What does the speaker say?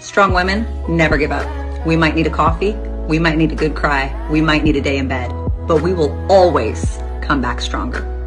Strong women never give up. We might need a coffee, we might need a good cry, we might need a day in bed, but we will always come back stronger.